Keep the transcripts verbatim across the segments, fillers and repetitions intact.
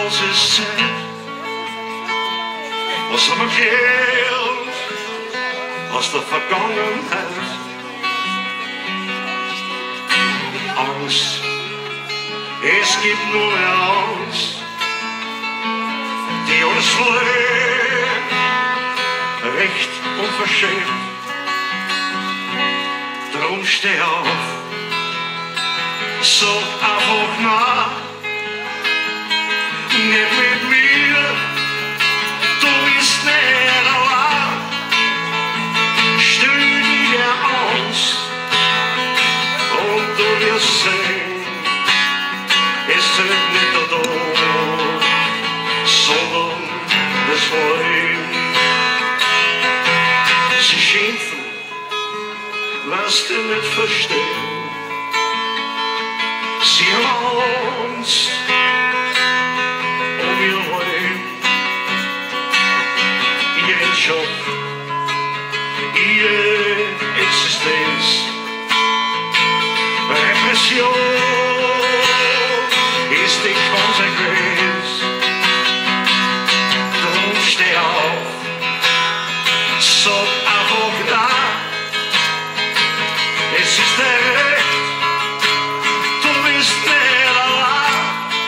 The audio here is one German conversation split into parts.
das ist Zeit. Was haben wir gelernt aus der Vergangenheit? Angst, es gibt nur mehr Angst, die uns verliert, recht unverschämt. Drum steh auf, sag einfach nein, nicht mit mir, du bist nicht allein. Stell dir Angst und du wirst sehen, es zählt nicht der Tod, sondern das Wollen. Sie schimpfen, lass dich nicht verstehen. Sie haben Angst um ihr Leben, ihren Job, ihre Existenz. Repression ist die Konsequenz. Drum steh auf, sag einfach nein. Es ist der Recht, du bist nicht allein.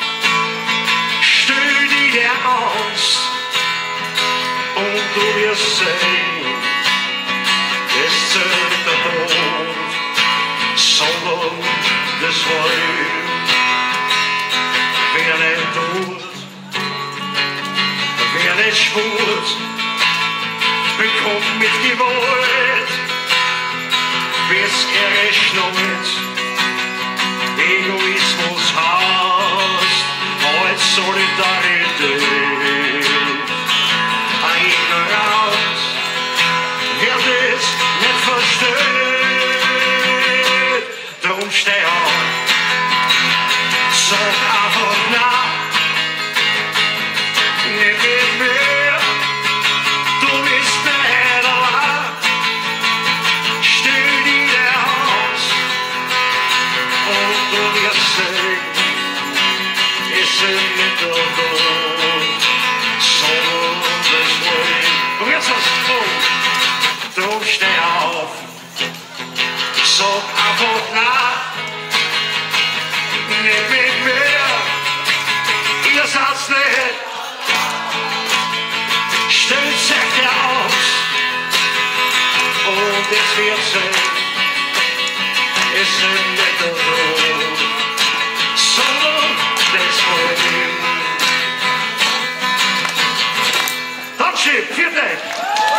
Stell dir aus und du wirst sehen, es zählt der Tod, sondern das Wollen. Wer nicht tut, wer nicht spurt, bekommt mit Gewalt, bis er Rechnung Egoismus hast, als Solidarität. Ein Ignorant wird es nicht verstehen. Drum steh auf, sag einfach nein, nicht mit mir, du bist nicht allein. Stell dir aus und du wirst sehen, es sind nicht der Tod, sondern das Wollen. Und jetzt hast du Tod, drum steh auf, sag einfach nein, nicht mit mir, ihr seid's nicht. Stellt sich dir aus und es wird sehen, es sind nicht der Tod, sondern das Wollen. Dankeschön, vielen Dank.